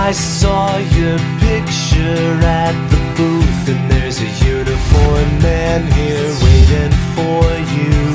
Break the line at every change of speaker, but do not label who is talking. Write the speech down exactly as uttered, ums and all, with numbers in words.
I saw your picture at the booth, and there's a uniformed man here waiting for you.